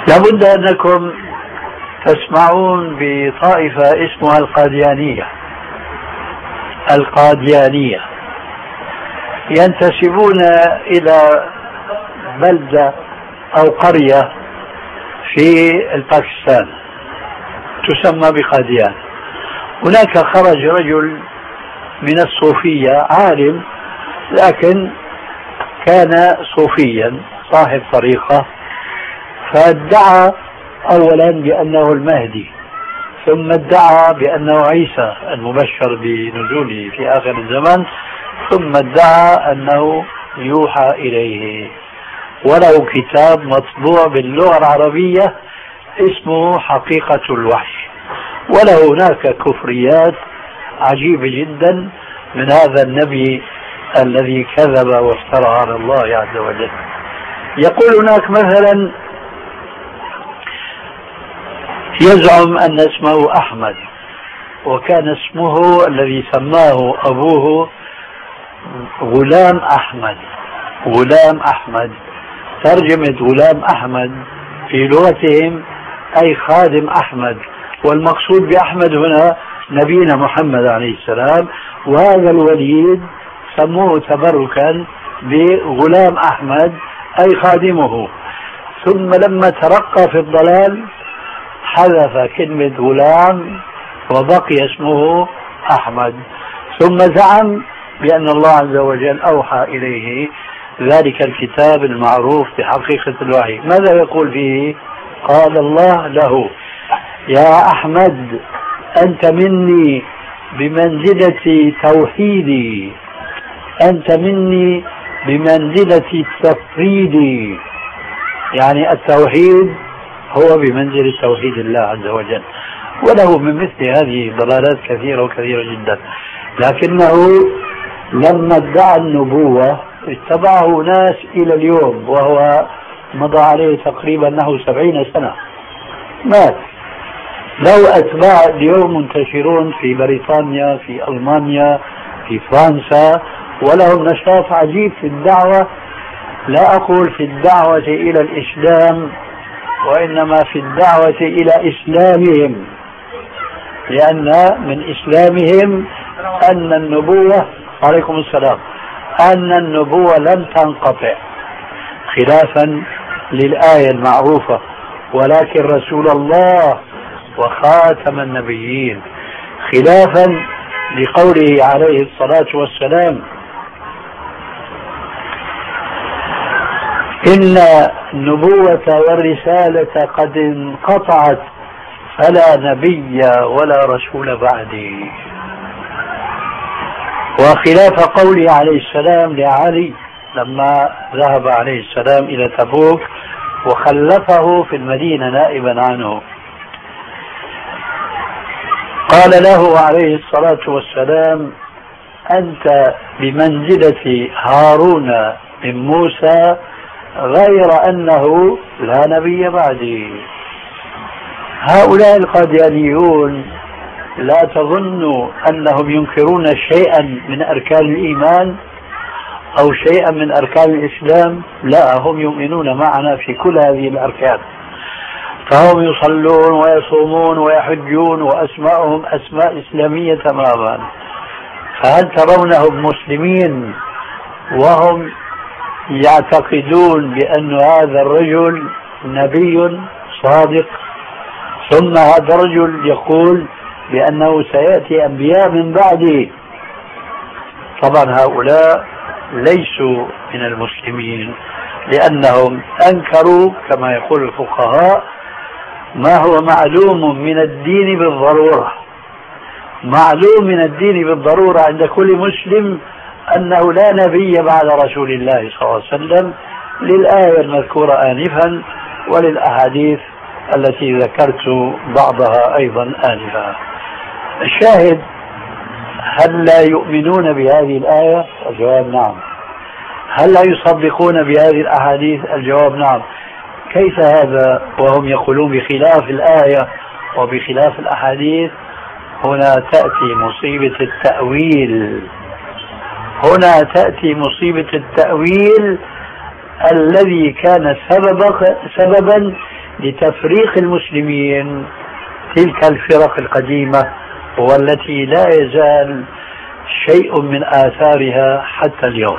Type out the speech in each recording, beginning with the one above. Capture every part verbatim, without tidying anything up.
لابد أنكم تسمعون بطائفة اسمها القاديانية. القاديانية ينتسبون إلى بلدة أو قرية في الباكستان تسمى بقاديان. هناك خرج رجل من الصوفية، عالم لكن كان صوفيا صاحب طريقة، فادعى أولا بأنه المهدي، ثم ادعى بأنه عيسى المبشر بنزوله في آخر الزمان، ثم ادعى أنه يوحى إليه، وله كتاب مطبوع باللغة العربية اسمه حقيقة الوحي. وله هناك كفريات عجيبة جدا من هذا النبي الذي كذب وافترى على الله عز وجل. يقول هناك مثلا يزعم أن اسمه أحمد، وكان اسمه الذي سماه أبوه غلام أحمد. غلام أحمد ترجمة غلام أحمد في لغتهم أي خادم أحمد، والمقصود بأحمد هنا نبينا محمد عليه السلام. وهذا الوليد سموه تبركا بغلام أحمد أي خادمه. ثم لما ترقى في الضلال حذف كلمة غلام وبقي اسمه أحمد، ثم زعم بأن الله عز وجل أوحى إليه ذلك الكتاب المعروف بحقيقة الوحي. ماذا يقول فيه؟ قال الله له: يا أحمد أنت مني بمنزلة توحيدي، أنت مني بمنزلة التفريد. يعني التوحيد هو بمنزلة توحيد الله عز وجل. وله من مثل هذه ضلالات كثيرة وكثيرة جدا، لكنه لما ادعى النبوة اتبعه ناس إلى اليوم، وهو مضى عليه تقريبا أنه سبعين سنة مات. له أتباع اليوم منتشرون في بريطانيا، في ألمانيا، في فرنسا، ولهم نشاط عجيب في الدعوة. لا أقول في الدعوة إلى الإسلام، وإنما في الدعوة إلى إسلامهم، لأن من إسلامهم أن النبوة عليكم السلام أن النبوة لم تنقطع، خلافا للآية المعروفة: ولكن رسول الله وخاتم النبيين، خلافا لقوله عليه الصلاة والسلام: إن النبوة والرسالة قد انقطعت فلا نبي ولا رسول بعدي. وخلاف قوله عليه السلام لعلي لما ذهب عليه السلام إلى تبوك وخلفه في المدينة نائبا عنه، قال له عليه الصلاة والسلام: أنت بمنزلة هارون من موسى، غير أنه لا نبي بعدي. هؤلاء القاديانيون لا تظنوا أنهم ينكرون شيئا من أركان الإيمان أو شيئا من أركان الإسلام، لا، هم يؤمنون معنا في كل هذه الأركان، فهم يصلون ويصومون ويحجون وأسماءهم أسماء إسلامية تماما. فهل ترونهم مسلمين وهم يعتقدون بأن هذا الرجل نبي صادق، ثم هذا الرجل يقول بأنه سيأتي أنبياء من بعده؟ طبعا هؤلاء ليسوا من المسلمين، لأنهم أنكروا كما يقول الفقهاء ما هو معلوم من الدين بالضرورة. معلوم من الدين بالضرورة عند كل مسلم أنه لا نبي بعد رسول الله صلى الله عليه وسلم، للآية المذكورة آنفا وللأحاديث التي ذكرت بعضها أيضا آنفا. الشاهد: هل لا يؤمنون بهذه الآية؟ الجواب نعم. هل لا يصدقون بهذه الأحاديث؟ الجواب نعم. كيف هذا وهم يقولون بخلاف الآية وبخلاف الأحاديث؟ هنا تأتي مصيبة التأويل. هنا تأتي مصيبة التأويل الذي كان سببا سببا لتفريق المسلمين تلك الفرق القديمة والتي لا يزال شيء من آثارها حتى اليوم.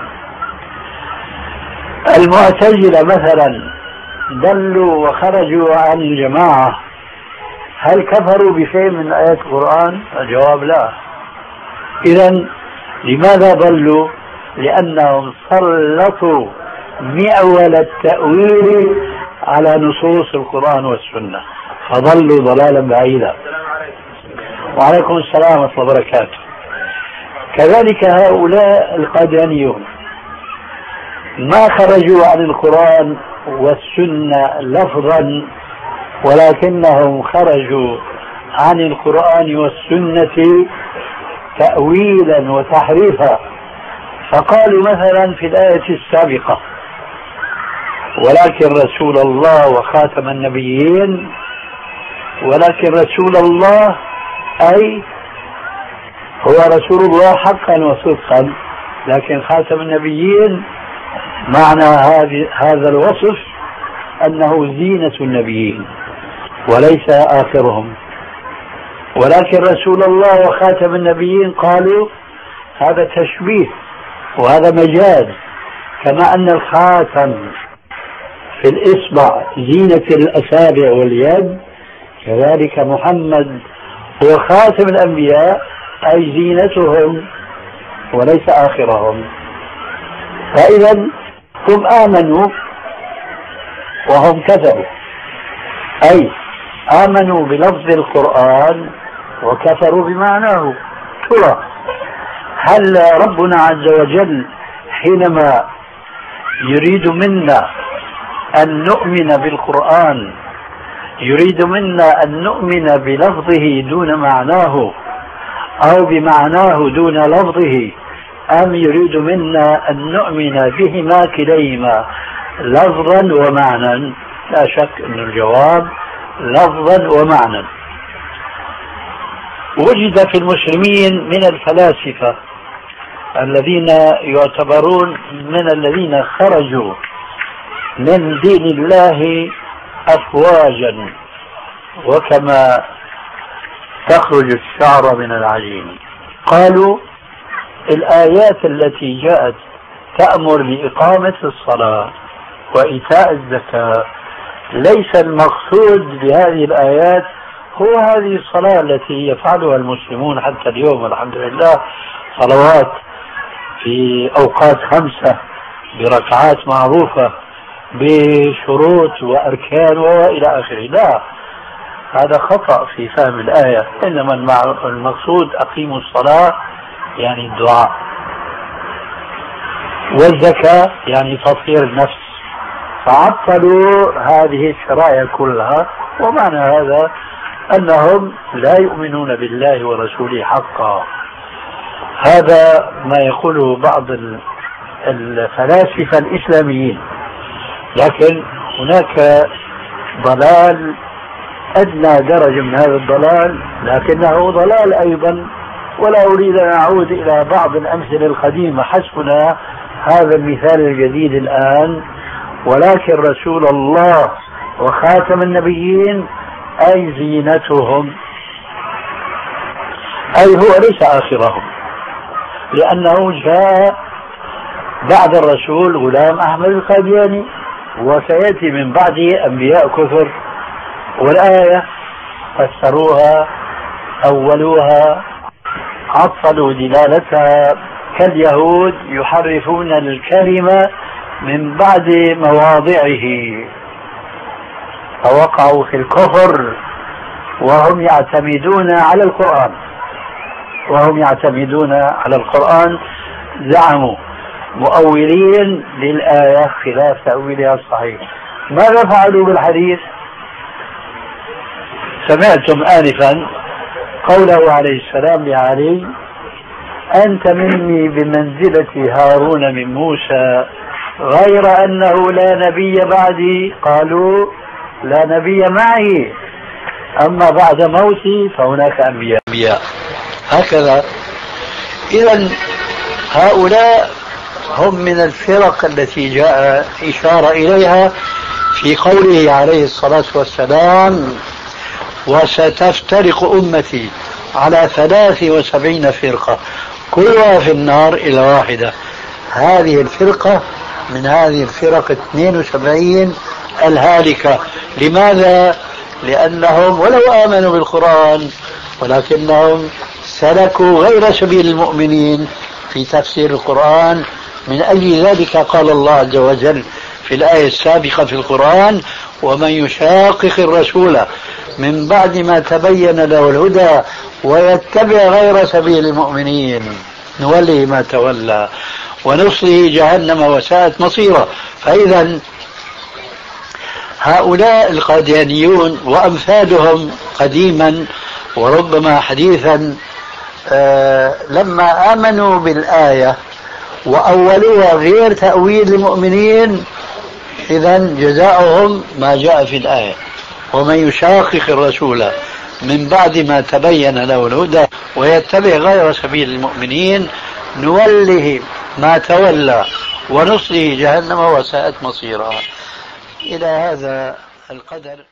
المعتزلة مثلا ضلوا وخرجوا عن الجماعة، هل كفروا بشيء من آيات القرآن؟ الجواب لا. إذن لماذا ضلوا؟ لأنهم سلطوا معول التأويل على نصوص القرآن والسنة فضلوا ضلالا بعيدا. وعليكم السلام ورحمة الله وبركاته. كذلك هؤلاء القاديانيون ما خرجوا عن القرآن والسنة لفظا، ولكنهم خرجوا عن القرآن والسنة تأويلا وتحريفا. فقالوا مثلا في الآية السابقة ولكن رسول الله وخاتم النبيين، ولكن رسول الله أي هو رسول الله حقا وصدقا، لكن خاتم النبيين معنى هذا الوصف أنه زينة النبيين وليس آخرهم. ولكن رسول الله وخاتم النبيين قالوا هذا تشبيه وهذا مجاز، كما أن الخاتم في الإصبع زينة الأصابع واليد، كذلك محمد هو خاتم الأنبياء أي زينتهم وليس آخرهم. فإذا هم آمنوا وهم كذبوا، أي آمنوا بلفظ القرآن وكفروا بمعناه. ترى هل ربنا عز وجل حينما يريد منا أن نؤمن بالقرآن يريد منا أن نؤمن بلفظه دون معناه أو بمعناه دون لفظه، أم يريد منا أن نؤمن بهما كليهما لفظا ومعنى؟ لا شك أن الجواب لفظا ومعنى. وجد في المسلمين من الفلاسفة الذين يعتبرون من الذين خرجوا من دين الله أفواجا وكما تخرج الشعر من العجين. قالوا الآيات التي جاءت تأمر بإقامة الصلاة وإيتاء الزكاة ليس المقصود بهذه الآيات هو هذه الصلاة التي يفعلها المسلمون حتى اليوم والحمد لله، صلوات في أوقات خمسة بركعات معروفة بشروط وأركان وإلى آخره. لا، هذا خطأ في فهم الآية. إنما المقصود أقيموا الصلاة يعني الدعاء، والزكاة يعني تطهير النفس، فعطلوا هذه الشرائع كلها. ومعنى هذا أنهم لا يؤمنون بالله ورسوله حقا. هذا ما يقوله بعض الفلاسفة الإسلاميين. لكن هناك ضلال أدنى درجة من هذا الضلال، لكنه ضلال أيضا. ولا أريد أن أعود إلى بعض الأمثلة القديمة، حسبنا هذا المثال الجديد الآن. ولكن رسول الله وخاتم النبيين أي زينتهم، أي هو ليس آخرهم، لأنه جاء بعد الرسول غلام أحمد القادياني، وسيأتي من بعده أنبياء كثر. والآية فسروها أولوها عطلوا دلالتها، كاليهود يحرفون الكلمة من بعد مواضعه فوقعوا في الكفر وهم يعتمدون على القرآن وهم يعتمدون على القرآن زعموا مؤولين للآية خلاف تأويلها الصحيح. ماذا فعلوا بالحديث؟ سمعتم آنفا قوله عليه السلام لعلي: أنت مني بمنزلة هارون من موسى غير أنه لا نبي بعدي. قالوا: لا نبي معي، أما بعد موتي فهناك أنبياء. هكذا. إذن هؤلاء هم من الفرق التي جاء إشارة إليها في قوله عليه الصلاة والسلام: وستفترق أمتي على ثلاث وسبعين فرقة كلها في النار إلى واحدة. هذه الفرقة من هذه الفرق اثنين وسبعين الهالكة. لماذا؟ لأنهم ولو آمنوا بالقرآن ولكنهم سلكوا غير سبيل المؤمنين في تفسير القرآن. من أجل ذلك قال الله عز وجل في الآية السابقة في القرآن: ومن يشاقق الرسول من بعد ما تبين له الهدى ويتبع غير سبيل المؤمنين نوله ما تولى ونصله جهنم وساءت مصيره. فإذا هؤلاء القاديانيون وأمثالهم قديما وربما حديثا آه لما آمنوا بالآية وأولوها غير تأويل المؤمنين، إذن جزاؤهم ما جاء في الآية: ومن يشاقق الرسول من بعد ما تبين له الهدى ويتبع غير سبيل المؤمنين نوله ما تولى ونصله جهنم وساءت مصيرا. إلى هذا القدر.